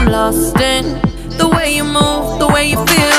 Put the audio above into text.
I'm lost in the way you move, the way you feel